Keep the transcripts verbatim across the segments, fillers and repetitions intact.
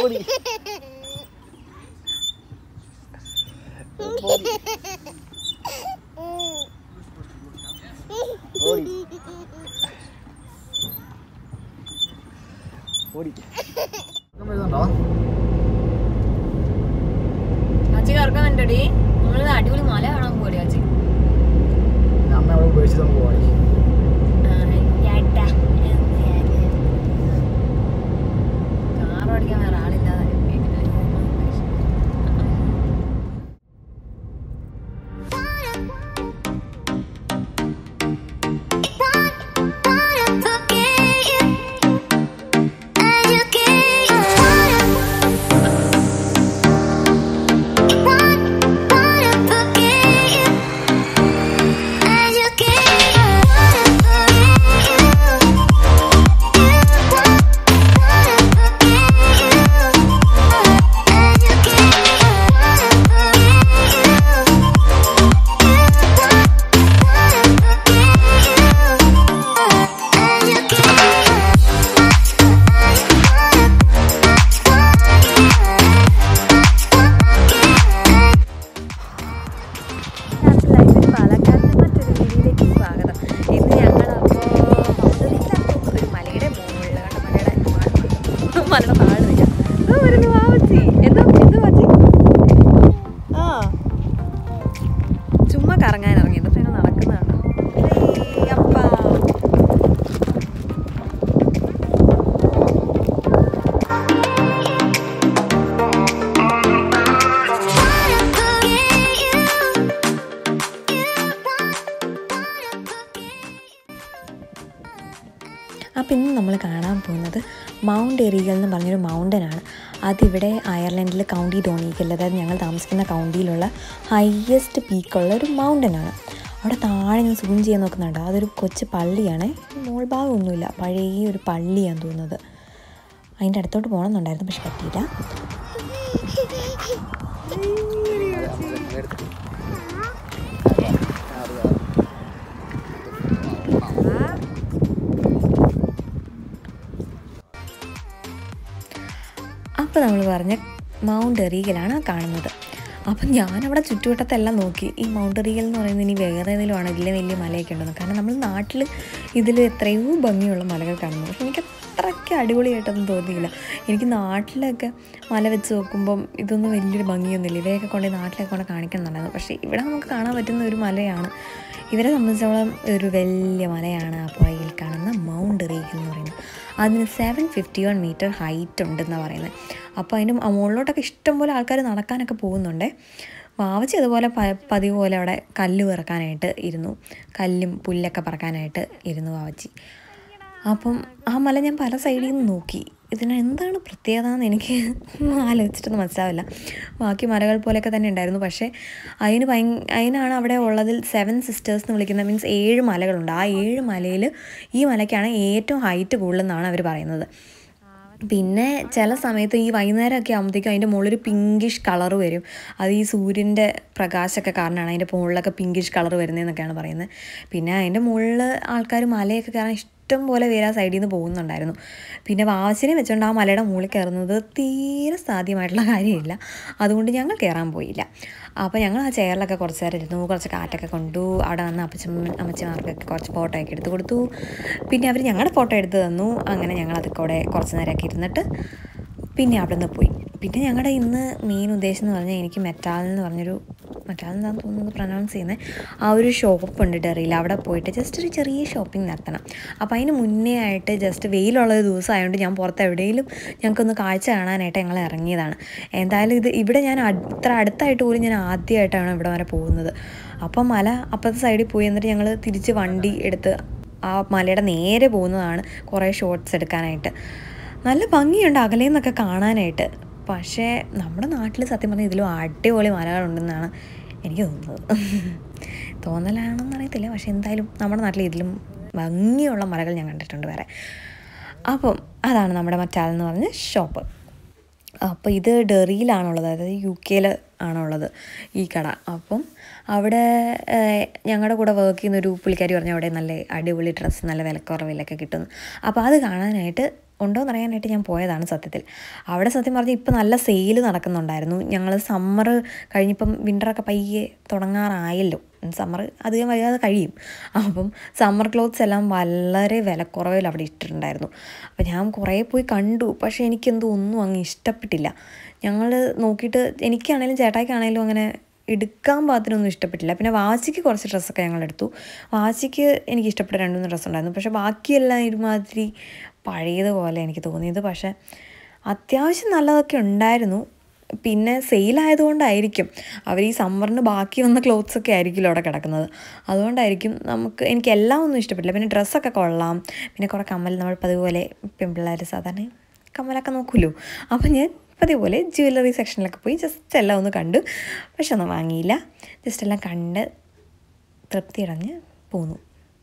ഓടി ഓടി ഓടി അച്ഛൻ കറക്കാൻ വേണ്ടി നമ്മള് അടിപൊളി മല കാണാൻ പോടി അച്ഛൻ അമ്മ അവിടെ ഉപയോഗിച്ച് നമുക്ക് പോവാടി കാർ ഓടിക്കാൻ വേറെ ആളില്ലാതെ ചുമ്മാ കറങ്ങാൻ ഇറങ്ങിയത് പിന്നെ നടക്കുന്നതാണ്. അപ്പം ഇന്ന് നമ്മൾ കാണാൻ പോകുന്നത് മൗണ്ട് എറിഗൽ എന്ന് പറഞ്ഞൊരു മൗണ്ടനാണ്. അതിവിടെ അയർലൻഡിൽ കൗണ്ടി ഡോണിഗൽ, അതായത് ഞങ്ങൾ താമസിക്കുന്ന കൗണ്ടിയിലുള്ള ഹയസ്റ്റ് പീക്കുള്ള ഒരു മൗണ്ടനാണ്. അവിടെ താഴെ ഞാൻ സൂം ചെയ്യാൻ നോക്കുന്നുണ്ട്. അതൊരു കൊച്ചു പള്ളിയാണ്, മോൾ ഭാഗമൊന്നുമില്ല, പഴയ ഒരു പള്ളിയാണെന്ന് തോന്നുന്നത്. അതിൻ്റെ അടുത്തോട്ട് പോകണമെന്നുണ്ടായിരുന്നു, പക്ഷെ പറ്റിയില്ല. അപ്പോൾ നമ്മൾ പറഞ്ഞ മൗണ്ട് എറിഗലാണ് കാണുന്നത്. അപ്പം ഞാനവിടെ ചുറ്റുവട്ടത്തെല്ലാം നോക്കി, ഈ മൗണ്ട് എറിഗൽ എന്ന് പറയുന്നത് ഇനി വേറെ ഏതെങ്കിലും ആണ് വലിയ വലിയ മലയൊക്കെ ഉണ്ടെന്ന്. കാരണം നമ്മൾ നാട്ടിൽ ഇതിൽ എത്രയോ ഭംഗിയുള്ള മലകൾ കാണുന്നു, പക്ഷെ എനിക്ക് അത്രയ്ക്ക് അടിപൊളിയായിട്ടൊന്നും തോന്നിയില്ല. എനിക്ക് നാട്ടിലൊക്കെ മല വെച്ച് നോക്കുമ്പം ഇതൊന്നും വലിയൊരു ഭംഗിയൊന്നുമില്ല. ഇവയൊക്കെ കൊണ്ട് നാട്ടിലൊക്കെ കൊണ്ട് കാണിക്കണമെന്നുണ്ടായിരുന്നു. പക്ഷേ ഇവിടെ നമുക്ക് കാണാൻ പറ്റുന്ന ഒരു മലയാണ്, ഇവരെ സംബന്ധിച്ചോളം ഒരു വലിയ മലയാണ് ആ പുറകിൽ കാണുന്ന മൗണ്ട് എറിഗൽ എന്ന് പറയുന്നത്. അതിന് seven fifty one metre height ഉണ്ടെന്നാണ് പറയുന്നത്. അപ്പോൾ അതിൻ്റെ മുകളിലോട്ടൊക്കെ ഇഷ്ടംപോലെ ആൾക്കാർ നടക്കാനൊക്കെ പോകുന്നുണ്ട്. വാവച്ചി അതുപോലെ പ പതിവ് പോലെ അവിടെ കല്ല് പെറുക്കാനായിട്ട് ഇരുന്നു, കല്ലും പുല്ലൊക്കെ പറക്കാനായിട്ട് ഇരുന്നു വാവച്ചി. അപ്പം ആ മല ഞാൻ പല സൈഡിൽ നിന്ന് നോക്കി, ഇതിന് എന്താണ് പ്രത്യേകത എന്ന് എനിക്ക് ആലോചിച്ചിട്ടൊന്നും മനസ്സിലാവില്ല. ബാക്കി മലകൾ പോലെയൊക്കെ തന്നെ ഉണ്ടായിരുന്നു, പക്ഷേ അതിന് ഭയ അതിനാണ് അവിടെ ഉള്ളതിൽ സെവൻ സിസ്റ്റേഴ്സ് എന്ന് വിളിക്കുന്ന, മീൻസ് ഏഴ് മലകളുണ്ട്. ആ ഏഴ് മലയിൽ ഈ മലയ്ക്കാണ് ഏറ്റവും ഹൈറ്റ് കൂടുതലെന്നാണ് അവർ പറയുന്നത്. പിന്നെ ചില സമയത്ത് ഈ വൈകുന്നേരമൊക്കെ ആകുമ്പോഴത്തേക്കും അതിൻ്റെ മുകളിൽ പിങ്കിഷ് കളർ വരും. അത് ഈ സൂര്യൻ്റെ പ്രകാശമൊക്കെ കാരണമാണ് അതിൻ്റെ മുകളിലൊക്കെ പിങ്കിഷ് കളർ വരുന്നതെന്നൊക്കെയാണ് പറയുന്നത്. പിന്നെ അതിൻ്റെ മുകളിൽ ആൾക്കാർ മലയൊക്കെ കയറാൻ ഇഷ്ടം പോലെ പേര് ആ സൈഡിൽ നിന്ന് പോകുന്നുണ്ടായിരുന്നു. പിന്നെ വാവച്ചിനെ വെച്ചുകൊണ്ട് ആ മലയുടെ മുകളിൽ കയറുന്നത് തീരെ സാധ്യമായിട്ടുള്ള കാര്യമില്ല, അതുകൊണ്ട് ഞങ്ങൾ കയറാൻ പോയില്ല. അപ്പോൾ ഞങ്ങൾ ആ ചെയറിലൊക്കെ കുറച്ച് നേരം ഇരുന്നു, കുറച്ച് കാറ്റൊക്കെ കൊണ്ടു. അവിടെ വന്ന് അപ്പച്ചമ്മ അമ്മച്ചിമാർക്കൊക്കെ കുറച്ച് ഫോട്ടോ ഒക്കെ എടുത്ത് കൊടുത്തു. പിന്നെ അവർ ഞങ്ങളുടെ ഫോട്ടോ എടുത്ത് തന്നു. അങ്ങനെ ഞങ്ങൾ അതിൽ കൂടെ കുറച്ച് നേരമൊക്കെ ഇരുന്നിട്ട് പിന്നെ അവിടെ നിന്ന് പോയി. പിന്നെ ഞങ്ങളുടെ ഇന്ന് മെയിൻ ഉദ്ദേശം എന്ന് പറഞ്ഞാൽ എനിക്ക് മെറ്റാൽ എന്ന് പറഞ്ഞൊരു, മെറ്റാൽ എന്താണെന്ന് തോന്നുന്നത് പ്രൊനൗൺസ് ചെയ്യുന്നത്, ആ ഒരു ഷോപ്പ് ഉണ്ട് ഡെറിയിൽ. അവിടെ പോയിട്ട് ജസ്റ്റ് ഒരു ചെറിയ ഷോപ്പിംഗ് നടത്തണം. അപ്പോൾ അതിന് മുന്നേ ആയിട്ട് ജസ്റ്റ് വെയിലുള്ള ഒരു ദിവസം ആയതുകൊണ്ട് ഞാൻ പുറത്ത് എവിടെയെങ്കിലും ഞങ്ങൾക്കൊന്ന് കാഴ്ച കാണാനായിട്ട് ഞങ്ങൾ ഇറങ്ങിയതാണ്. എന്തായാലും ഇത് ഇവിടെ ഞാൻ ഇത്ര അടുത്തായിട്ട് പോലും ഞാൻ ആദ്യമായിട്ടാണ് ഇവിടെ വരെ പോകുന്നത്. അപ്പം മല അപ്പുറത്തെ സൈഡിൽ പോയി എന്നിട്ട് ഞങ്ങൾ തിരിച്ച് വണ്ടി എടുത്ത് ആ മലയുടെ നേരെ പോകുന്നതാണ് കുറേ ഷോട്ട്സ് എടുക്കാനായിട്ട്. നല്ല ഭംഗിയുണ്ട് അകലെ നിന്നൊക്കെ കാണാനായിട്ട്. പക്ഷേ നമ്മുടെ നാട്ടിൽ സത്യം പറഞ്ഞാൽ ഇതിലും അടിപൊളി മലകളുണ്ടെന്നാണ് എനിക്ക് തോന്നുന്നത്. തോന്നലാണെന്ന് അറിയത്തില്ല, പക്ഷെ എന്തായാലും നമ്മുടെ നാട്ടിൽ ഇതിലും ഭംഗിയുള്ള മലകൾ ഞാൻ കണ്ടിട്ടുണ്ട് വേറെ. അപ്പം അതാണ് നമ്മുടെ മെറ്റാൽ എന്ന് പറഞ്ഞ ഷോപ്പ്. അപ്പോൾ ഇത് ഡെറിയിലാണുള്ളത്, അതായത് യു കെയിൽ ആണുള്ളത് ഈ കട. അപ്പം അവിടെ ഞങ്ങളുടെ കൂടെ വർക്ക് ചെയ്യുന്നൊരു പുള്ളിക്കാരി പറഞ്ഞു അവിടെ നല്ല അടിപൊളി ഡ്രസ്സ് നല്ല വിലക്കുറവിലൊക്കെ കിട്ടുന്നു. അപ്പോൾ അത് കാണാനായിട്ട് ഉണ്ടോയെന്ന് അറിയാനായിട്ട് ഞാൻ പോയതാണ് സത്യത്തിൽ. അവിടെ സത്യം പറഞ്ഞാൽ ഇപ്പോൾ നല്ല സെയിൽ നടക്കുന്നുണ്ടായിരുന്നു. ഞങ്ങൾ സമ്മർ കഴിഞ്ഞിപ്പം വിൻ്ററൊക്കെ പയ്യെ തുടങ്ങാറായല്ലോ, സമ്മർ അധികം വൈകാതെ കഴിയും. അപ്പം സമ്മർ ക്ലോത്ത്സ് എല്ലാം വളരെ വിലക്കുറവിൽ അവിടെ ഇട്ടിട്ടുണ്ടായിരുന്നു. അപ്പോൾ ഞാൻ കുറേ പോയി കണ്ടു, പക്ഷേ എനിക്കെന്തോ ഒന്നും അങ്ങ് ഇഷ്ടപ്പെട്ടില്ല. ഞങ്ങൾ നോക്കിയിട്ട് എനിക്കാണേലും ചേട്ടായിക്കാണേലും അങ്ങനെ എടുക്കാൻ പാകത്തിനൊന്നും ഇഷ്ടപ്പെട്ടില്ല. പിന്നെ വാശിക്ക് കുറച്ച് ഡ്രസ്സൊക്കെ ഞങ്ങളെടുത്തു. വാശിക്ക് എനിക്ക് ഇഷ്ടപ്പെട്ട രണ്ട് മൂന്ന് ഡ്രസ്സ് ഉണ്ടായിരുന്നു, പക്ഷേ ബാക്കിയെല്ലാം ഒരുമാതിരി പഴയതുപോലെ എനിക്ക് തോന്നിയത്. പക്ഷേ അത്യാവശ്യം നല്ലതൊക്കെ ഉണ്ടായിരുന്നു. പിന്നെ സെയിലായതുകൊണ്ടായിരിക്കും അവർ ഈ സമ്മറിന് ബാക്കി വന്ന ക്ലോത്ത്സൊക്കെ ആയിരിക്കുമല്ലോ അവിടെ കിടക്കുന്നത്. അതുകൊണ്ടായിരിക്കും നമുക്ക് എനിക്കെല്ലാം ഒന്നും ഇഷ്ടപ്പെട്ടില്ല. പിന്നെ ഡ്രസ്സൊക്കെ കൊള്ളാം, പിന്നെ കുറേ കമ്മൽ, നമ്മൾ പതിപോലെ പെൺപിള്ളേർ സാധാരണ കമ്മലൊക്കെ നോക്കുമല്ലോ. അപ്പം ഞാൻ അതേപോലെ ജ്വല്ലറി സെക്ഷനിലൊക്കെ പോയി ജസ്റ്റ് എല്ലാം ഒന്ന് കണ്ടു, പക്ഷെ ഒന്നും വാങ്ങിയില്ല. ജസ്റ്റ് എല്ലാം കണ്ട് തൃപ്തിയടഞ്ഞ് പോന്നു.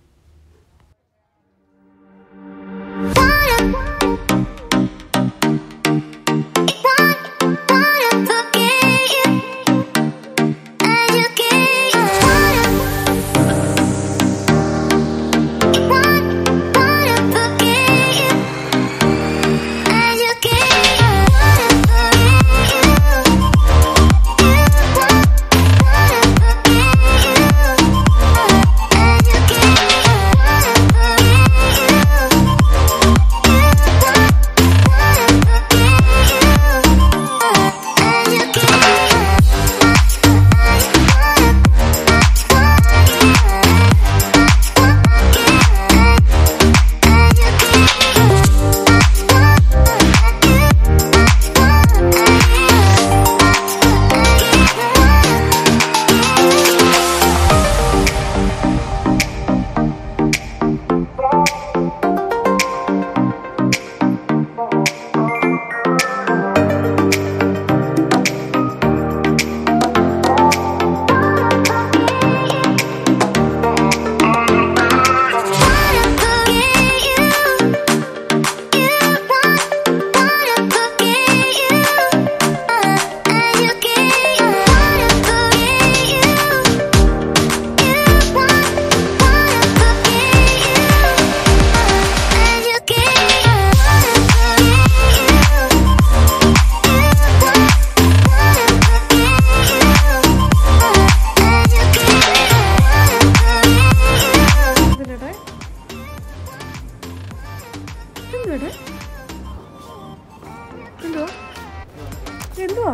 എന്തുവാ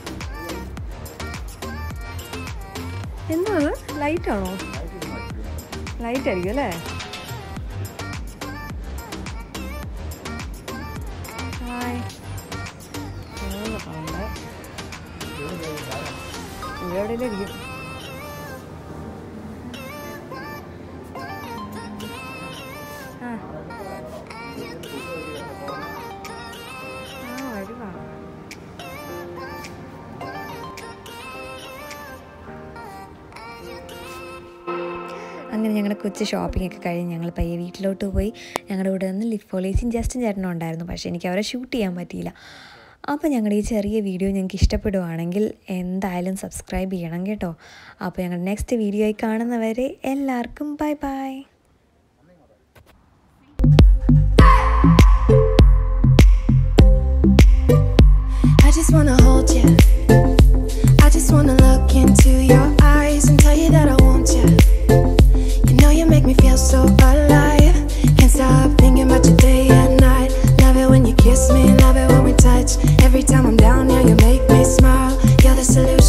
എന്തുവാ ലൈറ്റാണോ? ലൈറ്റ് ആയിരിക്കും അല്ലേ? ഹായ്, എവിടെയില്ലായിരിക്കും. ആ ആ വരുവാ. അങ്ങനെ ഞങ്ങളുടെ കൊച്ചു ഷോപ്പിംഗ് ഒക്കെ കഴിഞ്ഞ് ഞങ്ങൾ പയ്യെ വീട്ടിലോട്ട് പോയി. ഞങ്ങളുടെ കൂടെ നിന്ന് ലിഫ് പോലീസും ജസ്റ്റും ചേട്ടനും ഉണ്ടായിരുന്നു, പക്ഷേ എനിക്ക് അവരെ ഷൂട്ട് ചെയ്യാൻ പറ്റിയില്ല. അപ്പോൾ ഞങ്ങളുടെ ഈ ചെറിയ വീഡിയോ നിങ്ങൾക്ക് ഇഷ്ടപ്പെടുവാണെങ്കിൽ എന്തായാലും സബ്സ്ക്രൈബ് ചെയ്യണം കേട്ടോ. അപ്പോൾ ഞങ്ങളുടെ നെക്സ്റ്റ് വീഡിയോയിൽ കാണുന്നവരെ എല്ലാവർക്കും bye bye. I just wanna hold you. I just wanna look into your eyes and tell you that I want you. You know you make me feel so alive. Can't stop thinking about you day and night. Love it when you kiss me, love it when we touch. Every time I'm down here, you make me smile. You're the solution.